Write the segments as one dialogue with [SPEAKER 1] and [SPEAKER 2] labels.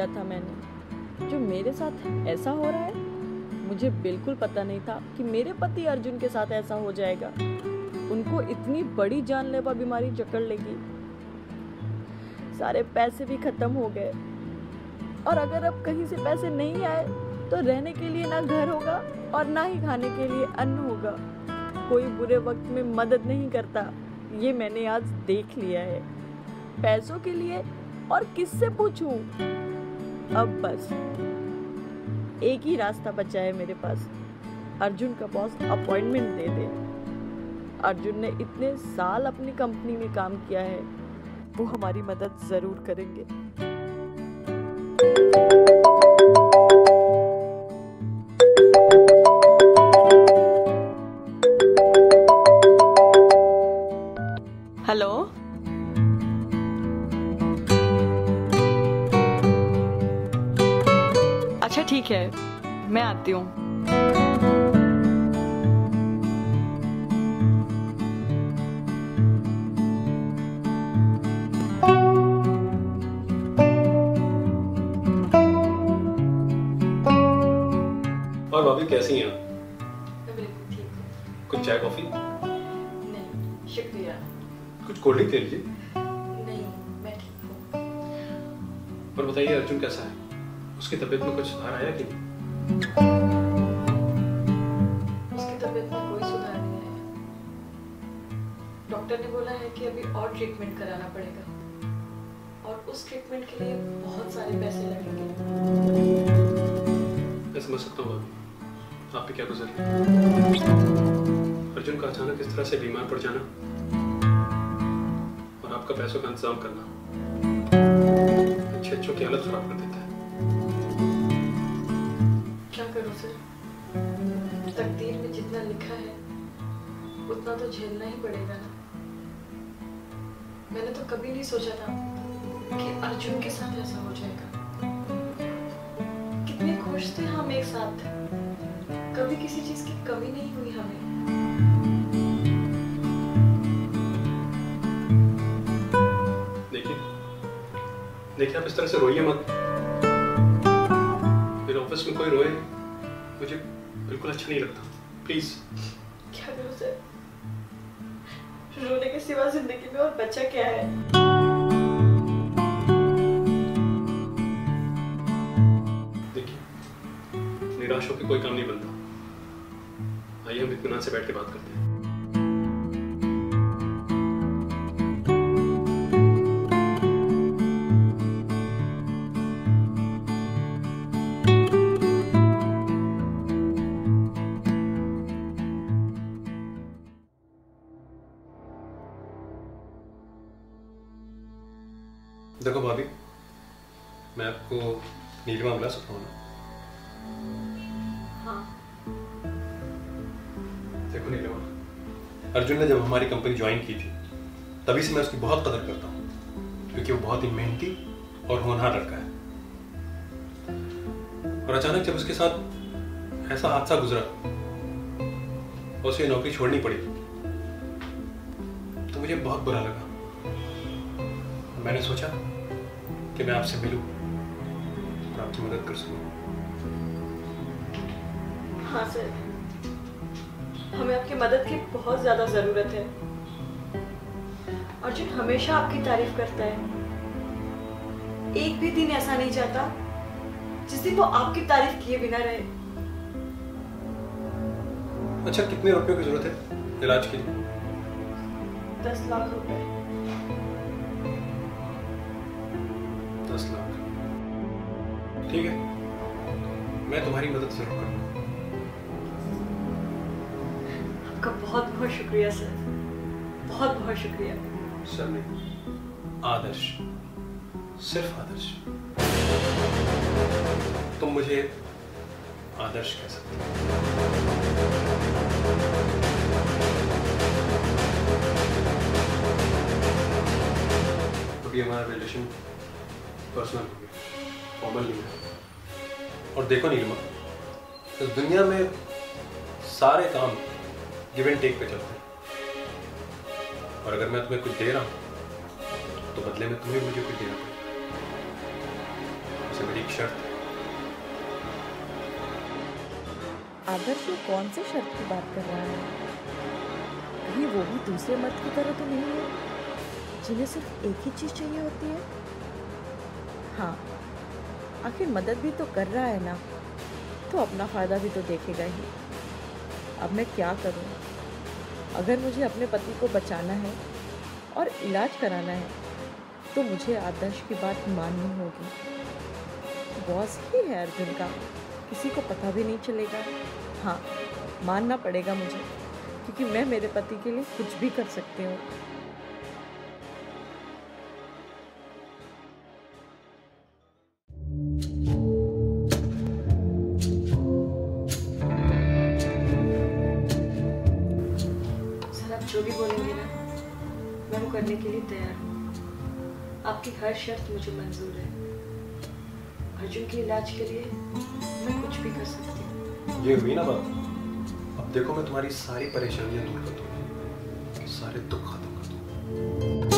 [SPEAKER 1] लिया था मैंने। जो मेरे साथ ऐसा हो रहा है, मुझे बिल्कुल पता नहीं था कि मेरे पति अर्जुन के साथ ऐसा हो जाएगा। उनको इतनी बड़ी जानलेवा बीमारी जकड़ लेगी। सारे पैसे भी खत्म हो गए, और अगर अब कहीं से पैसे नहीं आए तो रहने के लिए ना घर होगा और ना ही खाने के लिए अन्न होगा। कोई बुरे वक्त में मदद नहीं करता, ये मैंने आज देख लिया है। पैसों के लिए और किससे पूछूं? अब बस एक ही रास्ता बचा है मेरे पास, अर्जुन का बॉस अपॉइंटमेंट दे दे। अर्जुन ने इतने साल अपनी कंपनी में काम किया है, वो हमारी मदद जरूर करेंगे। हेलो, अच्छा ठीक है, मैं आती हूँ।
[SPEAKER 2] और भाभी कैसी हैं आप?
[SPEAKER 1] मैं बिल्कुल ठीक हूँ।
[SPEAKER 2] कुछ चाय कॉफी?
[SPEAKER 1] नहीं शुक्रिया।
[SPEAKER 2] कुछ कोल्ड ड्रिंक ले लीजिए।
[SPEAKER 1] नहीं, मैं ठीक हूँ।
[SPEAKER 2] और बताइए अर्जुन कैसा है? उसकी तबीयत में कुछ सुधार आया कि नहीं?
[SPEAKER 1] उसकी तबीयत में कोई सुधार नहीं आया। डॉक्टर ने बोला है कि अभी और ट्रीटमेंट कराना पड़ेगा, और उस ट्रीटमेंट के लिए बहुत सारे पैसे लगेंगे।
[SPEAKER 2] मैं समझ सकता हूँ भाभी, आप पे क्या गुजर रही है। अर्जुन का अचानक इस तरह से बीमार पड़ जाना और आपका पैसों का इंतजाम करना अच्छे की हालत खराब कर देता है।
[SPEAKER 1] क्या करूं सर, तकदीर में जितना लिखा है उतना तो झेलना ही पड़ेगा ना। मैंने तो कभी नहीं सोचा था कि अर्जुन के साथ ऐसा हो जाएगा। कितने खुश थे हम एक साथ, कभी किसी चीज की कमी नहीं हुई हमें।
[SPEAKER 2] देखिए आप इस तरह से रोइए मत। मेरे ऑफिस में कोई रोए मुझे बिल्कुल अच्छा नहीं लगता। प्लीज।
[SPEAKER 1] क्या करूं सर, रोने के सिवा जिंदगी में और बचा क्या है?
[SPEAKER 2] देखिए निराश होकर कोई काम नहीं बनता। आइए हम इत्मीनान से बैठ के बात करते हैं। देखो भाभी, मैं आपको नीलिमा बुला सकता हूँ ना?
[SPEAKER 1] हाँ।
[SPEAKER 2] देखो नीलिमा, अर्जुन ने जब हमारी कंपनी ज्वाइन की थी तभी से मैं उसकी बहुत कदर करता हूँ, क्योंकि वो बहुत ही मेहनती और होनहार लड़का है। और अचानक जब उसके साथ ऐसा हादसा गुजरा और उसे नौकरी छोड़नी पड़ी तो मुझे बहुत बुरा लगा। मैंने सोचा कि मैं आपसे मिलूं और आपकी मदद कर सकूं।
[SPEAKER 1] हाँ सर, हमें आपकी मदद की बहुत ज्यादा जरूरत है। अर्जुन हमेशा आपकी तारीफ करता है, एक भी दिन ऐसा नहीं जाता जिस दिन वो आपकी तारीफ किए बिना रहे।
[SPEAKER 2] अच्छा, कितने रुपयों की जरूरत है इलाज के लिए?
[SPEAKER 1] 10 लाख रुपए।
[SPEAKER 2] 10 लाख, ठीक है, मैं तुम्हारी मदद जरूर करूंगा।
[SPEAKER 1] आपका बहुत बहुत शुक्रिया सर, बहुत बहुत शुक्रिया।
[SPEAKER 2] सर नहीं, आदर्श, सिर्फ आदर्श। तुम मुझे आदर्श कह सकते हो। अभी हमारा रिलेशन पर्सनल हो गया, फॉर्मल नहीं है। और देखो नीलिमा, इस दुनिया में सारे काम गिव एंड टेक पे चलते हैं, और अगर मैं तुम्हें कुछ दे रहा हूं तो बदले में तुम्हें मुझे कुछ देना पड़ेगा। से मेरी एक शर्त है।
[SPEAKER 1] आदर्श ये कौन से शर्त की बात कर रहा है? कहीं वो भी दूसरे मर्द की तरह तो नहीं है जिन्हें सिर्फ एक ही चीज चाहिए होती है? हाँ, आखिर मदद भी तो कर रहा है ना, तो अपना फायदा भी तो देखेगा ही। अब मैं क्या करूं? अगर मुझे अपने पति को बचाना है और इलाज कराना है तो मुझे आदर्श की बात माननी होगी। बॉस ही है अर्जुन का, किसी को पता भी नहीं चलेगा। हाँ, मानना पड़ेगा मुझे, क्योंकि मैं मेरे पति के लिए कुछ भी कर सकती हूँ।
[SPEAKER 3] सर, आप जो भी बोलेंगे ना, मैं वो करने के लिए तैयार हूँ। आपकी हर शर्त मुझे मंजूर है। अर्जुन के इलाज के लिए मैं कुछ भी कर सकती हूँ।
[SPEAKER 2] ये हुई ना बात। अब देखो मैं तुम्हारी सारी परेशानियां दूर कर दूंगा, सारे दुख खत्म कर दूंगा।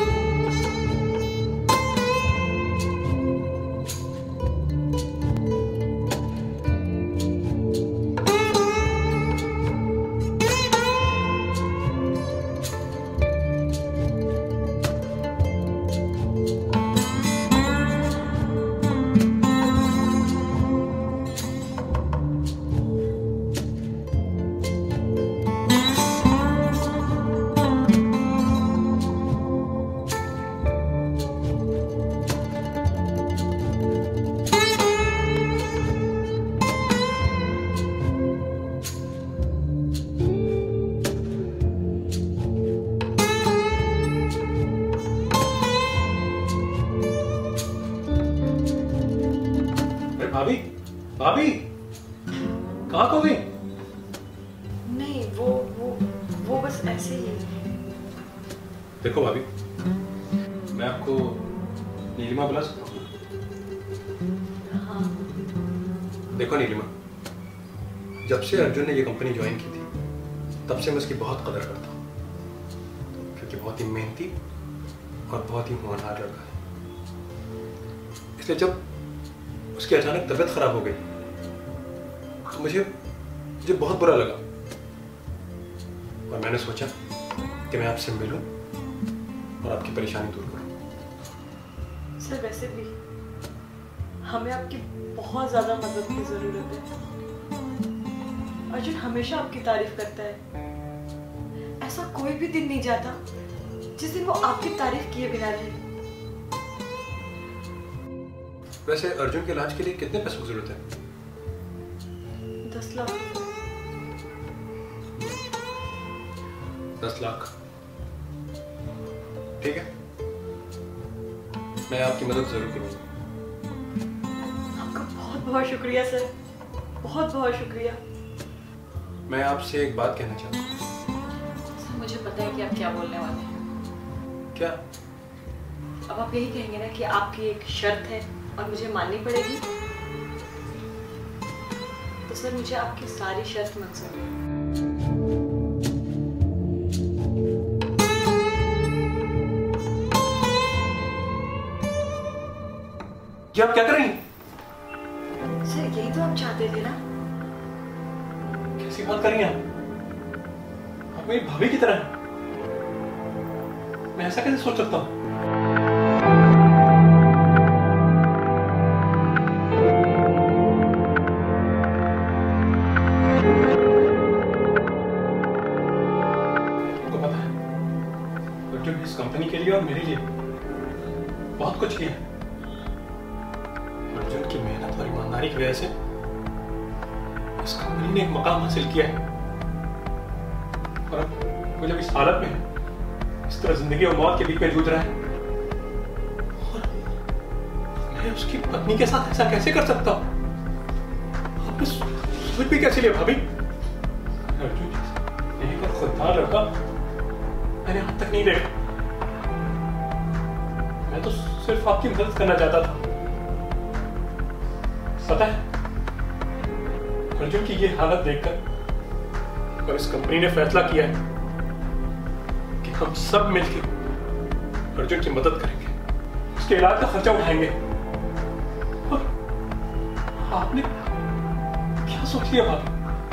[SPEAKER 2] भाभी, भाभी, कहाँ खो गई?
[SPEAKER 3] नहीं, वो बस ऐसे ही।
[SPEAKER 2] देखो भाभी, मैं आपको नीलिमा बुला सकता हूँ?
[SPEAKER 3] हाँ।
[SPEAKER 2] देखो नीलिमा, जब से अर्जुन ने ये कंपनी ज्वाइन की थी, तब से मैं उसकी बहुत कदर करता हूँ, क्योंकि बहुत ही मेहनती और बहुत ही होनहार लड़का है। इसलिए जब उसकी अचानक तबीयत खराब हो गई तो मुझे बहुत बुरा लगा, और मैंने सोचा कि मैं आपसे मिलूं और आपकी परेशानी दूर करूं।
[SPEAKER 3] सर, वैसे भी हमें आपकी बहुत ज्यादा मदद की जरूरत है। अर्जुन हमेशा आपकी तारीफ करता है। ऐसा कोई भी दिन नहीं जाता जिस दिन वो आपकी तारीफ किए बिना रहे।
[SPEAKER 2] वैसे अर्जुन के इलाज के लिए कितने पैसों की जरूरत है?
[SPEAKER 3] 10 लाख।
[SPEAKER 2] 10 लाख, ठीक है, मैं आपकी मदद जरूर करूंगा।
[SPEAKER 3] आपका बहुत बहुत शुक्रिया सर, बहुत बहुत शुक्रिया।
[SPEAKER 2] मैं आपसे एक बात कहना चाहता हूँ।
[SPEAKER 3] सर, मुझे पता है कि आप क्या बोलने वाले हैं।
[SPEAKER 2] क्या?
[SPEAKER 3] अब आप यही कहेंगे ना कि आपकी एक शर्त है और मुझे माननी पड़ेगी। तो सर, मुझे आपकी सारी शर्त मंजूर है।
[SPEAKER 2] ये आप क्या कर रही हैं?
[SPEAKER 3] सर, यही तो आप चाहते थे ना।
[SPEAKER 2] कैसी बात कर रही हैं आप मेरी भाभी की तरह हैं। मैं ऐसा कैसे सोच सकता हूँ? इस कंपनी के लिए और मेरे लिए बहुत कुछ किया। अर्जुन की मेहनत और ईमानदारी की वजह से इस कंपनी ने एक मकाम हासिल किया है, और अब वो जब इस हालत में है, इस तरह जिंदगी और मौत के बीच में जूझ रहा है, और मैं उसकी पत्नी के साथ ऐसा कैसे कर सकता हूँ? आपने सोच भी कैसे लिया भाभी? अर्जुन एक और खुददार लड़का मैंने आज तक नहीं देखा। मैं तो सिर्फ आपकी मदद करना चाहता था। पता है, अर्जुन की ये हालत देखकर और इस कंपनी ने फैसला किया है कि हम सब मिलकर अर्जुन की मदद करेंगे, उसके इलाज का खर्चा उठाएंगे, आपने क्या सोच लिया भाभी?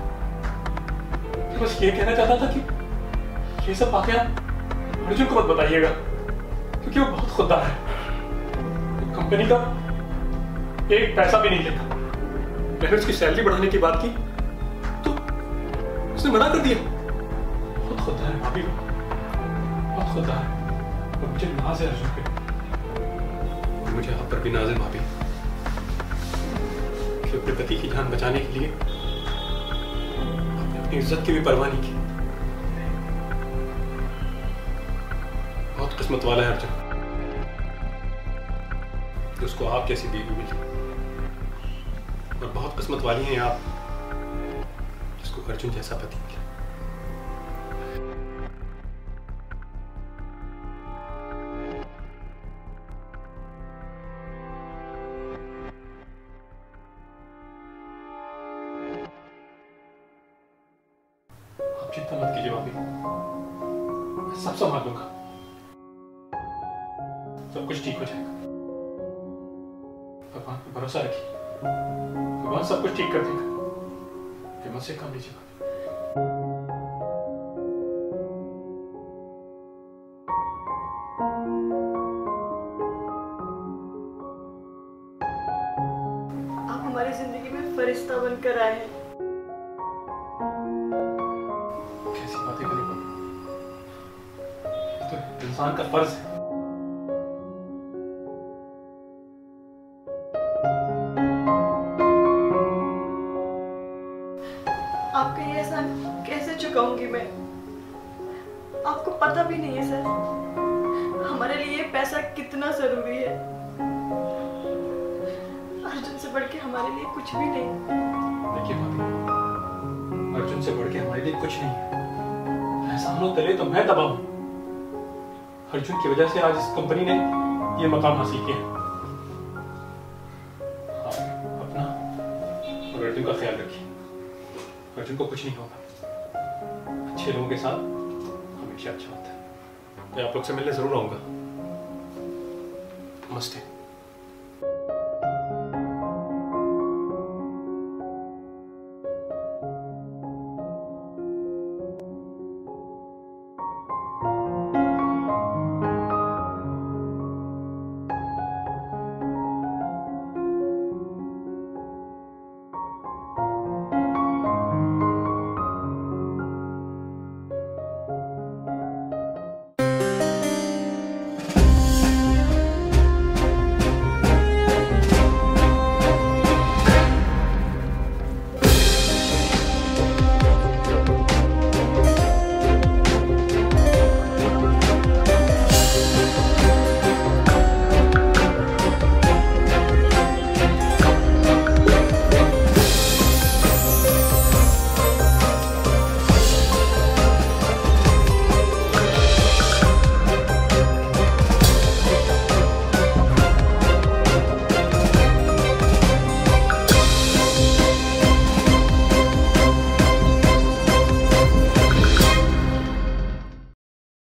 [SPEAKER 2] बस ये कहना चाहता था कि ये सब बातें आप अर्जुन को मत बताइएगा, क्योंकि वो बहुत खुददार है। कंपनी का एक पैसा भी नहीं लेता। मैंने उसकी सैलरी बढ़ाने की बात की तो उसने मना कर दिया। बहुत खुददार है भाभी, बहुत खुददार है। और मुझे नाज है अर्जुन पे, और मुझे आप पर भी नाज है भाभी, कि अपने पति की जान बचाने के लिए आपने अपनी इज्जत की भी परवाह नहीं की। बहुत किस्मत वाला है अर्जुन, उसको आप जैसी बीवी मिली। और बहुत किस्मत वाली हैं आप, जिसको अर्जुन जैसा पति मिला। आप चिंता मत कीजिए भाभी, मैं सब संभाल लूंगा। सब कुछ ठीक हो जाएगा। भगवान पे भरोसा रखिए, भगवान सब कुछ ठीक कर देगा। हिम्मत से काम लीजिए।
[SPEAKER 3] आप हमारी जिंदगी में फरिश्ता बनकर आए हैं।
[SPEAKER 2] कैसी बातें करें भाभी, तो इंसान का फर्ज है।
[SPEAKER 3] आपका ये एहसान कैसे चुकाऊंगी मैं? आपको पता भी नहीं है सर, हमारे लिए ये पैसा कितना जरूरी है। अर्जुन से बढ़ के हमारे लिए कुछ भी नहीं।
[SPEAKER 2] देखिए भाभी, अर्जुन से बढ़ के हमारे लिए कुछ नहीं है। एहसानों तले तो मैं दबा हूं। अर्जुन की वजह से आज इस कंपनी ने ये मकाम हासिल किया। आप अपना और अर्जुन का ख्याल रखिए। अर्जुन को कुछ नहीं होगा। अच्छे लोगों के साथ हमेशा अच्छा होता है। मैं आप लोग से मिलने जरूर आऊंगा। नमस्ते।